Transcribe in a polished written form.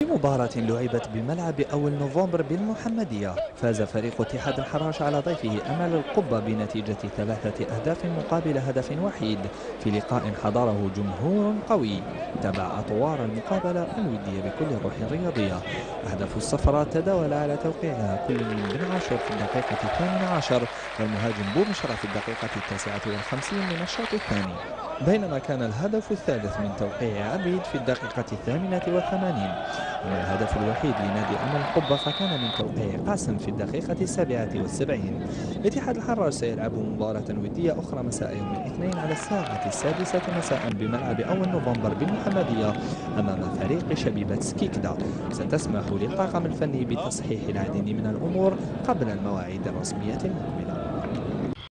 في مباراة لعبت بملعب أول نوفمبر بالمحمدية، فاز فريق اتحاد الحراش على ضيفه أمل القبة بنتيجة 3 أهداف مقابل هدف وحيد في لقاء حضره جمهور قوي. تابع أطوار المقابلة الودية بكل روح رياضية. أهداف الصفراء تداول على توقيعها كل من بن عاشور في الدقيقة 18 والمهاجم بومشرة في الدقيقة 59 من الشوط الثاني، بينما كان الهدف الثالث من توقيع عبيد في الدقيقة 88. أما الهدف الوحيد لنادي أمل القبة فكان من توقيع قاسم في الدقيقة 77. اتحاد الحراج سيلعب مباراة ودية أخرى مساء يوم الاثنين على الساعة 6 مساء بملعب أول نوفمبر بالمحمدية أمام فريق شبيبة سكيكدا. ستسمح للطاقم الفني بتصحيح العديد من الأمور قبل المواعيد الرسمية المقبلة.